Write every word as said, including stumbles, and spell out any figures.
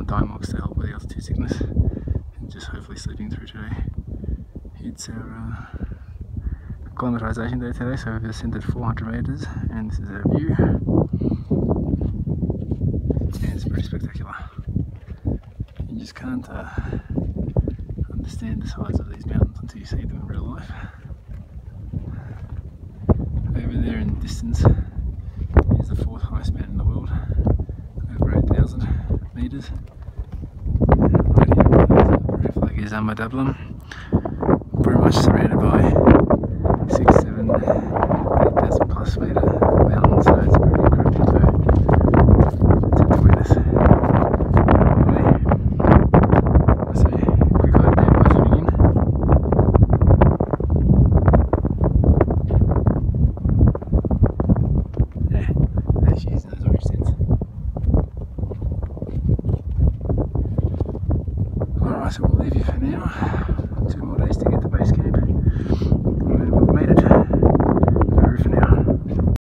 on Diamox to help with the altitude sickness, and just hopefully sleeping through today. It's our uh, acclimatization day today, so we've ascended four hundred meters, and this is our view. And it's pretty spectacular. You just can't uh, understand the size of these mountains until you see them in real life. Over there in the distance is the fourth highest mountain in the world, over eight thousand metres. Right here, the red flag is Amadablum, very much surrounded by six, seven, eight thousand plus metre mountains, so it's pretty incredible to, to witness. Anyway, I see a quick hide there by zooming in. Yeah, there she is in those orange tints. Alright, so we'll leave you for now. Two more days to get to base camp.